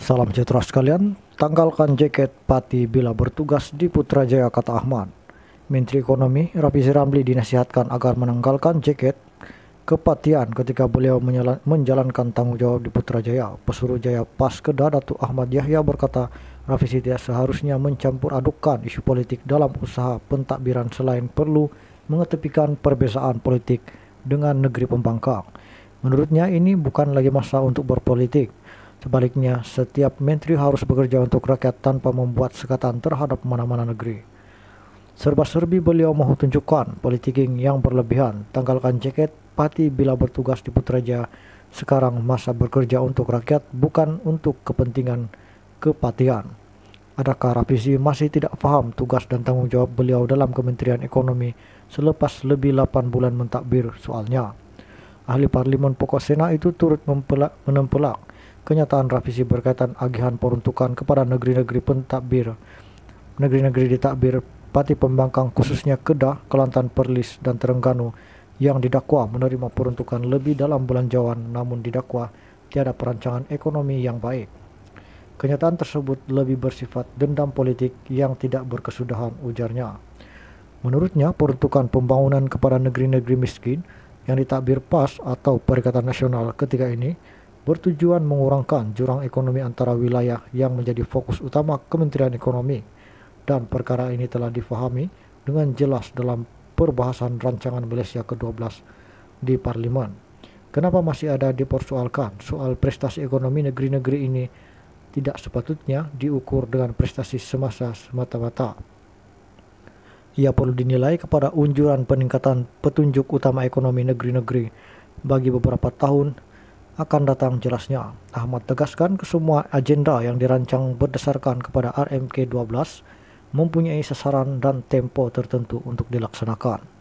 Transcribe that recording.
Salam sejahtera sekalian, tanggalkan jaket pati bila bertugas di Putrajaya, kata Ahmad. Menteri Ekonomi Rafizi Ramli dinasihatkan agar menanggalkan jaket kepatian ketika beliau menjalankan tanggung jawab di Putrajaya. Pesuruhjaya Paskeda Datuk Ahmad Yahya berkata, Rafizi tidak seharusnya mencampur adukan isu politik dalam usaha pentadbiran selain perlu mengetepikan perbezaan politik dengan negeri pembangkang. Menurutnya ini bukan lagi masa untuk berpolitik. Sebaliknya, setiap menteri harus bekerja untuk rakyat tanpa membuat sekatan terhadap mana-mana negeri. Serba-serbi beliau mahu tunjukkan politiking yang berlebihan. Tanggalkan jaket pati bila bertugas di Putrajaya. Sekarang masa bekerja untuk rakyat, bukan untuk kepentingan kepatian. Adakah Rafizi masih tidak paham tugas dan tanggung jawab beliau dalam Kementerian Ekonomi selepas lebih 8 bulan mentadbir, soalnya? Ahli Parlimen Pokok Sena itu turut menempelak kenyataan Rafizi berkaitan agihan peruntukan kepada negeri-negeri ditadbir pati pembangkang, khususnya Kedah, Kelantan, Perlis, dan Terengganu yang didakwa menerima peruntukan lebih dalam bulan Jawan namun didakwa tiada perancangan ekonomi yang baik. Kenyataan tersebut lebih bersifat dendam politik yang tidak berkesudahan, ujarnya. Menurutnya, peruntukan pembangunan kepada negeri-negeri miskin yang ditadbir PAS atau Perikatan Nasional ketika ini bertujuan mengurangkan jurang ekonomi antara wilayah yang menjadi fokus utama Kementerian Ekonomi, dan perkara ini telah difahami dengan jelas dalam perbahasan rancangan Malaysia ke-12 di Parlimen. Kenapa masih ada dipersoalkan soal prestasi ekonomi negeri-negeri ini tidak sepatutnya diukur dengan prestasi semasa semata-mata. Ia perlu dinilai kepada unjuran peningkatan petunjuk utama ekonomi negeri-negeri bagi beberapa tahun akan datang, jelasnya. Ahmad tegaskan kesemua agenda yang dirancang berdasarkan kepada RMK 12 mempunyai sasaran dan tempo tertentu untuk dilaksanakan.